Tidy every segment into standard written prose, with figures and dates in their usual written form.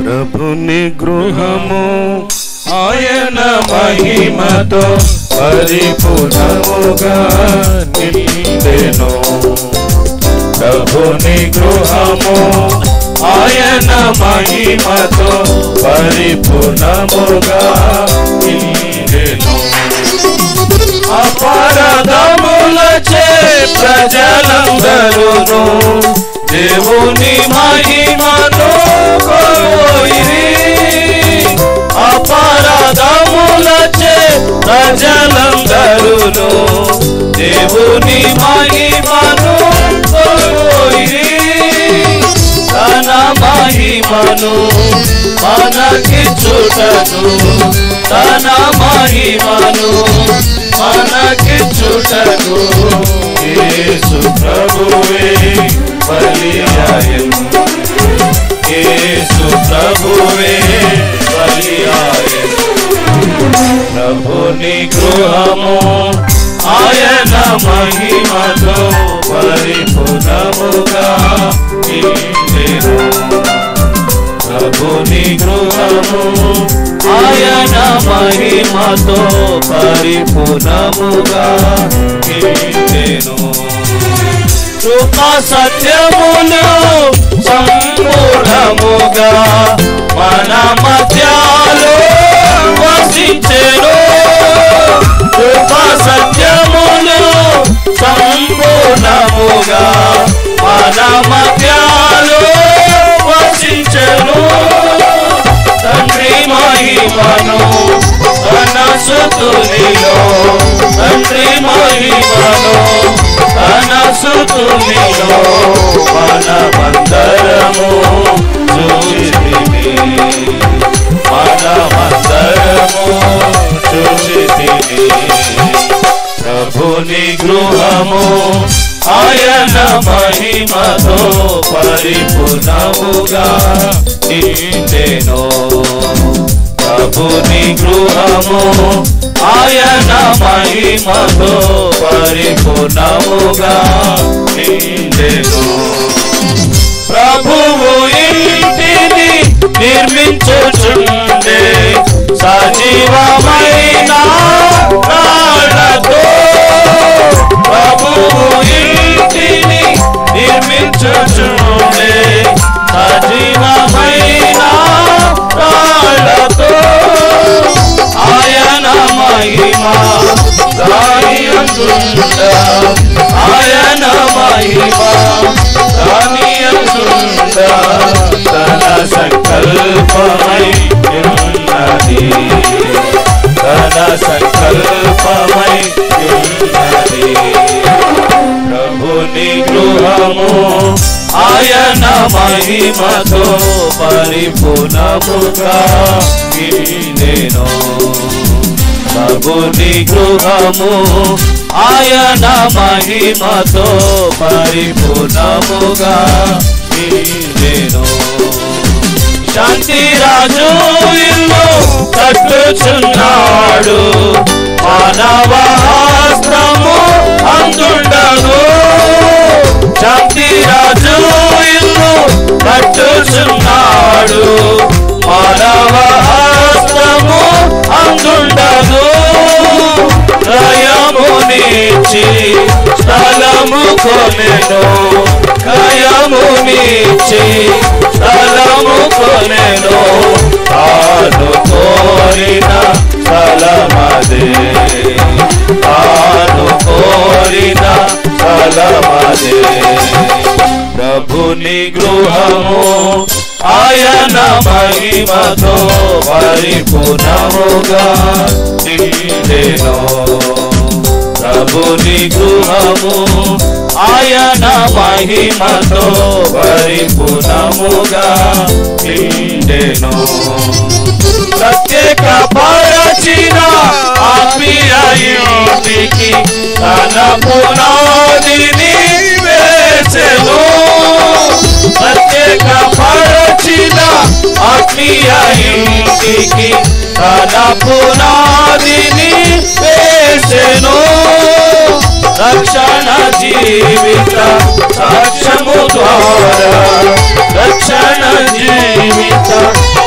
ప్రభుని గృహము ఆయన మహిమతో పరిపూర్ణముగా నిండెను. ప్రభుని గృహము ఆయన మహిమతో పరిపూర్ణముగా నిండెను. అపరాధములచే ప్రజలందరూను దేవుని మహిమను కోరిరి. అపరాధములచే ప్రజలందరూను దేవుని మహిమను కోరిరి. తన మహిమను మనకిచ్చుటకు, తన మహిమను మనకిచ్చుటకు యేసు ప్రభువే బలియాయెను. యేసు ప్రభువే బలియాయెను. ప్రభుని గృహము ఆయన మహిమతో పరిపూర్ణముగా నిండెను. ప్రభుని గృహము ఆయన మహిమతో పరిపూర్ణముగా నిండెను. కృపా సత్యములు సంపూర్ణముగా మన మధ్యలో వసించెను. కృపా సత్యములు సంపూర్ణముగా మన మధ్యలో వసించెను. తండ్రి మహిమను తన సుతునిలో, తండ్రి మహిమను తన సుతునిలో మనమందరము చూచితిమి. మనమందరము చూచితిమి. ప్రభుని గృహము ఆయన మహిమతో పరిపూర్ణముగా నిండెను. ప్రభుని గృహము ఆయన మహిమతో పరిపూర్ణముగా నిండెను. ప్రభువు ఇంటిని నిర్మించుచుండే సజీవమైన రాళ్లతో. ప్రభువు ఇంటిని నిర్మించుచుండే సజీవమైన రాళ్లతో. ఆయన మహిమ దాని అందుండ, ఆయన మహిమ దాని అందుండ తన సంకల్పమై ఉన్నది. తన సంకల్పమై ఉన్నది. ప్రభుని గృహము ఆయన మహిమతో పరిపూర్ణముగా నిండెను. ప్రభుని గృహము ఆయన మహిమతో పరిపూర్ణముగా నిండెను. శాంతి రాజు ఇల్లు కట్టుచున్నాడు, మానవ హస్తము అందుండను. శాంతి రాజు ఇల్లు కట్టుచున్నాడు, మానవ హస్తము అందుండను. క్రయమునిచ్చి స్థలము కొనెను, క్రయమునిచ్చి స్థలము కొనెను. తాను కోరిన స్థలమదే, తాను కోరిన స్థలమదే. ప్రభుని గృహము ఆయన మహిమతో పరిపూర్ణముగా నిండెను. ప్రభుని గృహము ఆయన మహిమతో పరిపూర్ణముగా నిండెను. ప్రత్యేక పరచిన ఆత్మీయ ఇంటికి తన పునాదిని వేసెను. ప్రత్యేక పరచిన ఆత్మీయ ఇంటికి తన పునాదిని వేసెను. రక్షణ జీవిత సాక్ష్యము ద్వారా, రక్షణ జీవిత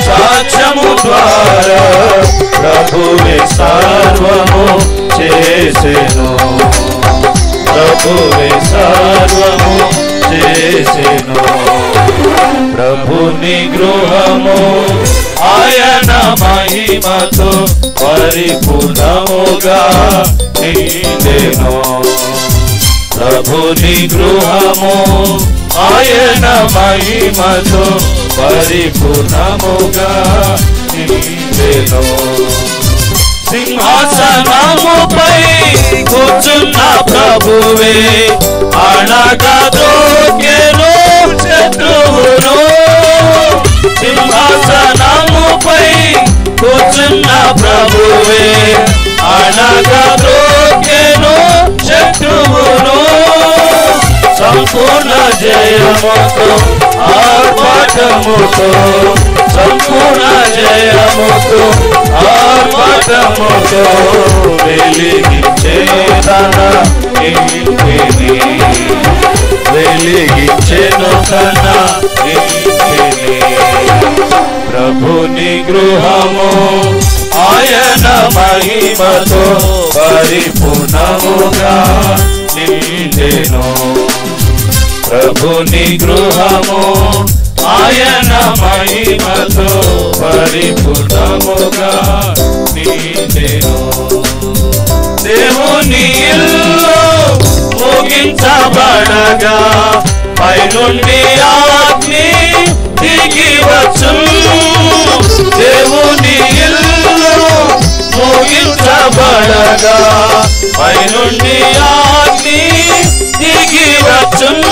సర్వము చేసెను ప్రభువే సర్వము చేసెను ప్రభుని గృహము ఆయన మహిమతో పరిపూర్ణముగా నిండెను ప్రభుని గృహము ఆయన మహిమతో పరిపూర్ణముగా నిండెను సింహాసనముపై కూర్చున్న ప్రభువే అనగా ద్రోకెను శత్రువును సింహాసనముపై కూర్చున్న ప్రభువే అనగా ద్రోకెను శత్రువును సంపూర్ణ జయముతో ఆర్భటముతో సంపూర్ణ జయముతో ఆర్భటముతో వెలిగించే తన ఇంటిని వెలిగించెను తన ఇంటిని ప్రభుని గృహము ఆయన మహిమతో పరిపూర్ణముగా నిండెను ప్రభుని గృహము ఆయన మహిమతో పరిపూర్ణముగా నిండెను దేవుని ఇల్లు ముగించబడగా పైనుండి అగ్ని దిగి వచ్చును దేవుని ఇల్లు ముగించబడగా పైనుండి అగ్ని దిగి వచ్చును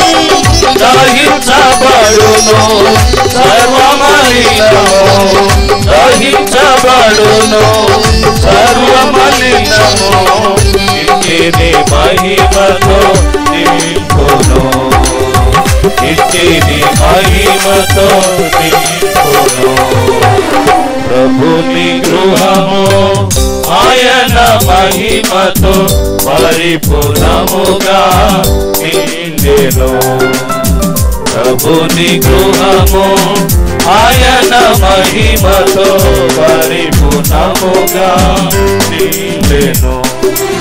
దహించబడును సర్వమలినము దహించబడును సర్వమలినము ఇంటిని మహిమతో నింపును ఇంటిని మహిమతో నింపును ప్రభుని గృహము ఆయన మహిమతో పరిపూర్ణముగా నిండెను ప్రభుని గృహము ఆయన మహిమతో పరిపూర్ణముగా నిండెను